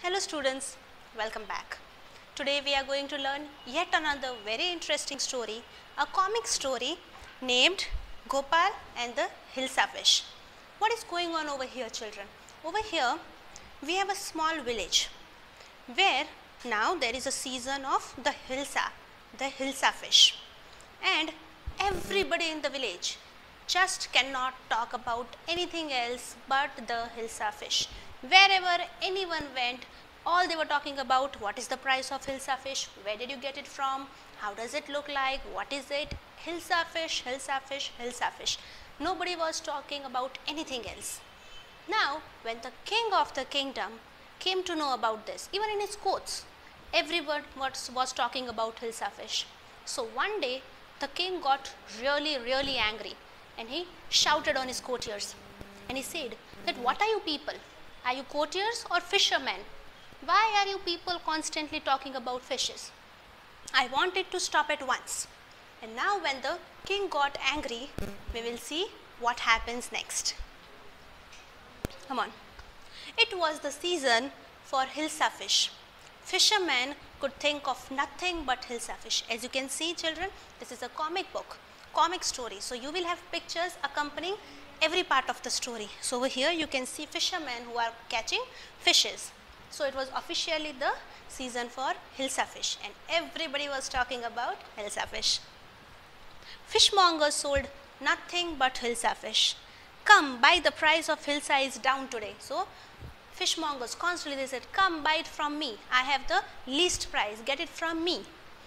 Hello students, welcome back. Today we are going to learn yet another very interesting story, a comic story named Gopal and the Hilsa fish. What is going on over here, children? Over here we have a small village where now there is a season of the Hilsa fish, and everybody in the village just cannot talk about anything else but the Hilsa fish. Wherever anyone went, all they were talking about: what is the price of Hilsa fish, where did you get it from, how does it look like, what is it, Hilsa fish, Hilsa fish, Hilsa fish. Nobody was talking about anything else. Now when the king of the kingdom came to know about this, even in his courts, everyone was talking about Hilsa fish. So one day the king got really angry, and he shouted on his courtiers, and he said that, what are you people? Are you courtiers or fishermen? Why are you people constantly talking about fishes? I want it to stop at once. And now when the king got angry, we will see what happens next. Come on. It was the season for Hilsa fish. Fishermen could think of nothing but Hilsa fish. As you can see, children, this is a comic book, comic story. So you will have pictures accompanying every part of the story. So over here you can see fishermen who are catching fishes. So it was officially the season for Hilsa fish, and everybody was talking about Hilsa fish. Fishmongers sold nothing but Hilsa fish. Come, buy, the price of Hilsa is down today. So fishmongers constantly, they said, come buy it from me. I have the least price, get it from me.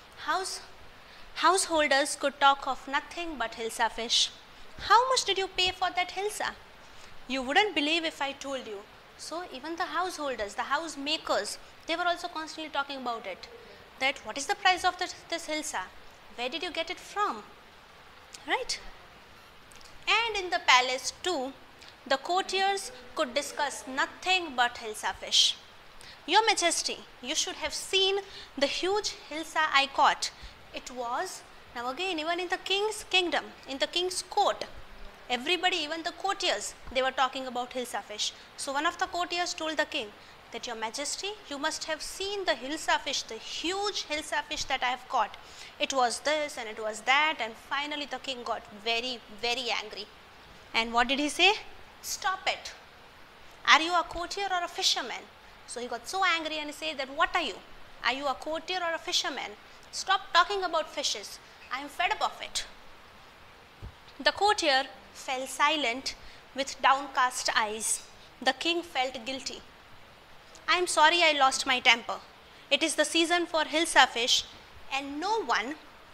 Householders could talk of nothing but Hilsa fish. How much did you pay for that Hilsa? You wouldn't believe if I told you. So even the householders, the housemakers, they were also constantly talking about it. That what is the price of this Hilsa? Where did you get it from? Right? And in the palace too, the courtiers could discuss nothing but Hilsa fish. Your Majesty, you should have seen the huge Hilsa I caught. It was, now again, even in the king's kingdom, in the king's court, everybody, even the courtiers, they were talking about Hilsa fish. So one of the courtiers told the king that, Your Majesty, you must have seen the Hilsa fish, the huge Hilsa fish that I have caught. It was this and it was that, and finally the king got very angry. And what did he say? Stop it. Are you a courtier or a fisherman? So he got so angry and he said that, what are you? Are you a courtier or a fisherman? Stop talking about fishes. I am fed up of it. The courtier fell silent with downcast eyes. The king felt guilty. I am sorry I lost my temper. It is the season for Hilsa fish, and no one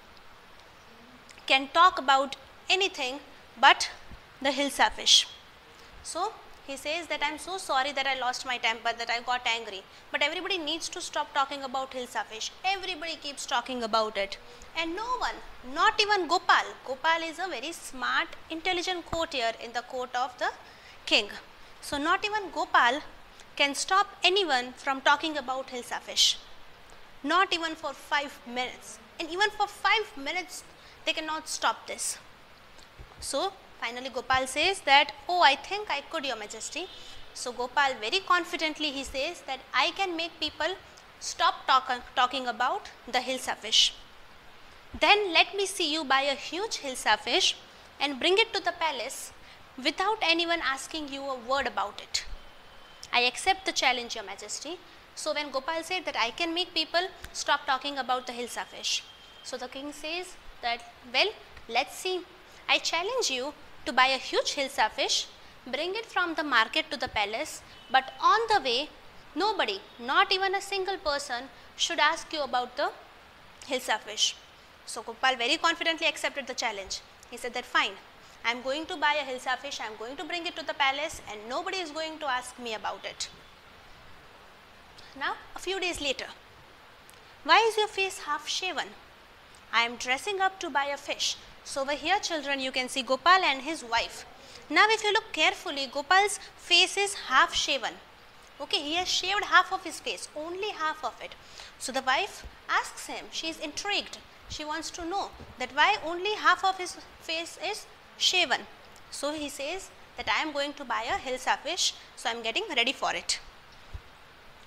can talk about anything but the Hilsa fish. So he says that I am so sorry that I lost my temper, that I got angry. But everybody needs to stop talking about Hilsa fish. Everybody keeps talking about it. And no one, not even Gopal. Gopal is a very smart, intelligent courtier in the court of the king. So not even Gopal can stop anyone from talking about Hilsa fish. Not even for 5 minutes. And even for 5 minutes, they cannot stop this. So finally Gopal says that, oh, I think I could, Your Majesty. So Gopal very confidently, he says that I can make people stop talking about the Hilsa fish. Then let me see you buy a huge Hilsa fish and bring it to the palace without anyone asking you a word about it. I accept the challenge, Your Majesty. So when Gopal said that I can make people stop talking about the Hilsa fish, so the king says that, well, let's see. I challenge you to buy a huge Hilsa fish, bring it from the market to the palace, but on the way, nobody, not even a single person, should ask you about the Hilsa fish. So Gopal very confidently accepted the challenge. He said that, fine, I am going to buy a Hilsa fish, I am going to bring it to the palace, and nobody is going to ask me about it. Now a few days later, why is your face half shaven? I am dressing up to buy a fish. So over here, children, you can see Gopal and his wife. Now if you look carefully, Gopal's face is half shaven. Okay, he has shaved half of his face, only half of it. So the wife asks him, she is intrigued. She wants to know that why only half of his face is shaven. So he says that I am going to buy a Hilsa fish, so I am getting ready for it.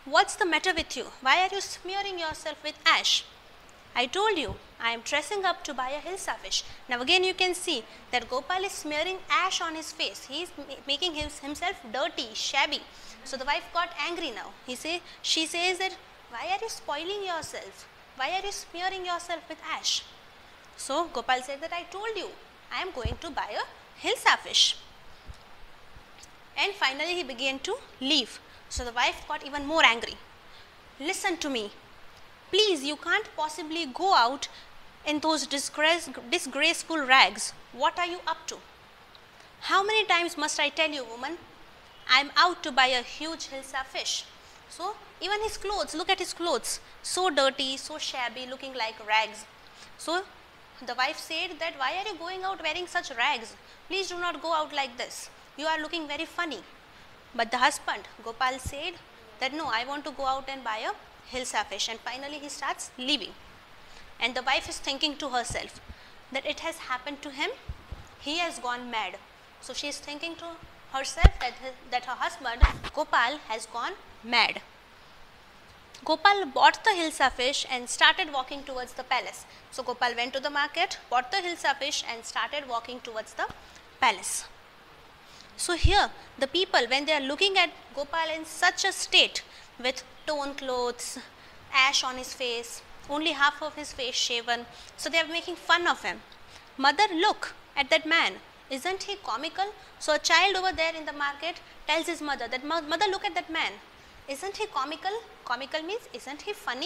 What's the matter with you? Why are you smearing yourself with ash? I told you, I am dressing up to buy a Hilsa fish. Now again you can see that Gopal is smearing ash on his face. He is making himself dirty, shabby. So the wife got angry now. She says that, why are you spoiling yourself? Why are you smearing yourself with ash? So Gopal said that, I told you, I am going to buy a Hilsa fish. And finally he began to leave. So the wife got even more angry. Listen to me. Please, you can't possibly go out in those disgraceful rags. What are you up to? How many times must I tell you, woman? I am out to buy a huge Hilsa fish. So even his clothes, look at his clothes. So dirty, so shabby, looking like rags. So the wife said that, why are you going out wearing such rags? Please do not go out like this. You are looking very funny. But the husband, Gopal, said that, no, I want to go out and buy a Hilsa fish. And finally he starts leaving. And the wife is thinking to herself that it has happened to him. He has gone mad. So she is thinking to herself that her husband, Gopal, has gone mad. Gopal bought the Hilsa fish and started walking towards the palace. So Gopal went to the market, bought the Hilsa fish and started walking towards the palace. So here the people, when they are looking at Gopal in such a state, with torn clothes, ash on his face, only half of his face shaven, so they are making fun of him. Mother, look at that man. Isn't he comical? So a child over there in the market tells his mother that, mother, look at that man. Isn't he comical? Comical means, isn't he funny?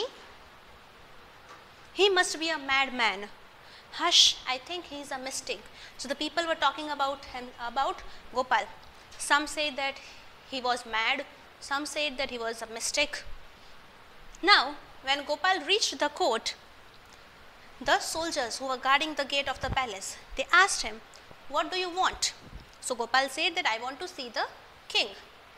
He must be a madman. Hush, I think he is a mystic. So the people were talking about him, about Gopal. Some said that he was mad. Some said that he was a mystic. Now, when Gopal reached the court, the soldiers who were guarding the gate of the palace, they asked him, what do you want? So Gopal said that, I want to see the king.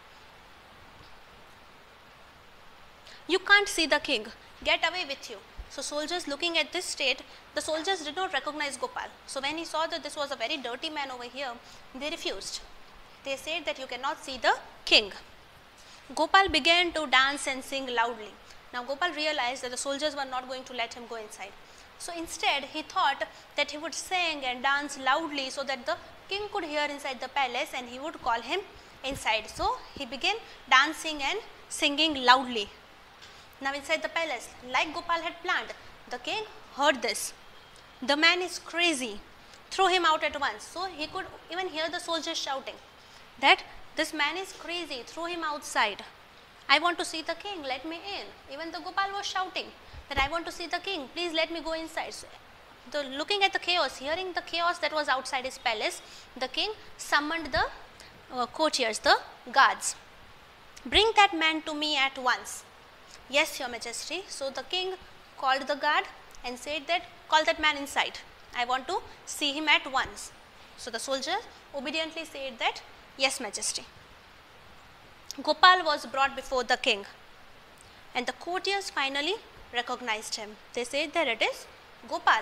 You can't see the king. Get away with you. So soldiers, looking at this state, the soldiers did not recognize Gopal. So when he saw that this was a very dirty man over here, they refused. They said that you cannot see the king. Gopal began to dance and sing loudly. Now Gopal realized that the soldiers were not going to let him go inside. So instead he thought that he would sing and dance loudly so that the king could hear inside the palace and he would call him inside. So he began dancing and singing loudly. Now inside the palace, like Gopal had planned, the king heard this. The man is crazy. Throw him out at once. So he could even hear the soldiers shouting that this man is crazy, throw him outside. I want to see the king, let me in. Even the Gopal was shouting that I want to see the king, please let me go inside. So, looking at the chaos, hearing the chaos that was outside his palace, the king summoned the courtiers, the guards. Bring that man to me at once. Yes, your majesty. So the king called the guard and said that, call that man inside. I want to see him at once. So the soldier obediently said that, yes, majesty. Gopal was brought before the king and the courtiers finally recognized him. They said that it is Gopal.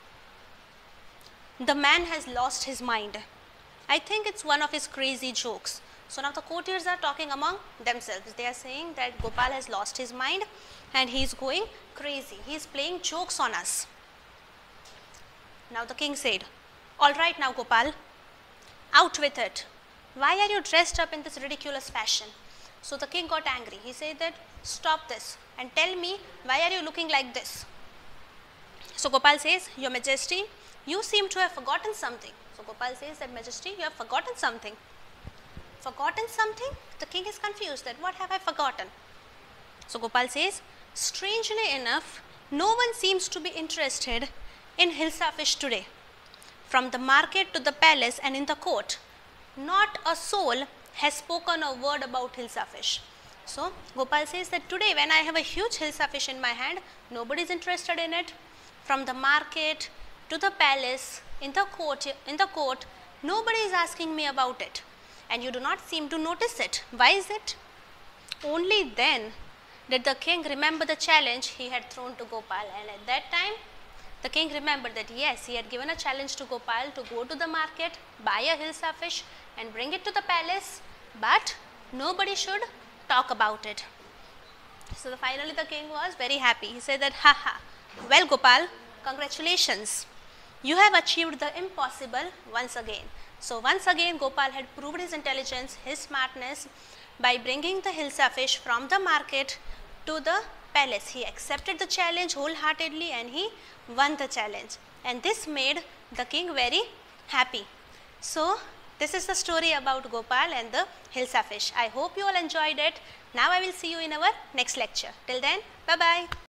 The man has lost his mind. I think it's one of his crazy jokes. So now the courtiers are talking among themselves. They are saying that Gopal has lost his mind and he is going crazy. He is playing jokes on us. Now the king said, all right now Gopal, out with it. Why are you dressed up in this ridiculous fashion? So the king got angry. He said that, stop this and tell me, why are you looking like this? So Gopal says, your majesty, you seem to have forgotten something. So Gopal says that, majesty, you have forgotten something. Forgotten something? The king is confused that, what have I forgotten? So Gopal says, strangely enough, no one seems to be interested in Hilsa fish today. From the market to the palace and in the court, not a soul has spoken a word about Hilsa fish. So Gopal says that today when I have a huge Hilsa fish in my hand, nobody is interested in it. From the market to the palace, in the court, nobody is asking me about it. And you do not seem to notice it. Why is it? Only then did the king remember the challenge he had thrown to Gopal, and at that time the king remembered that yes, he had given a challenge to Gopal to go to the market, buy a Hilsa fish and bring it to the palace, but nobody should talk about it. So finally the king was very happy. He said that, haha, well Gopal, congratulations. You have achieved the impossible once again. So once again Gopal had proved his intelligence, his smartness by bringing the Hilsa fish from the market to the palace. He accepted the challenge wholeheartedly and he won the challenge. And this made the king very happy. So this is the story about Gopal and the Hilsa fish. I hope you all enjoyed it. Now I will see you in our next lecture. Till then, bye-bye.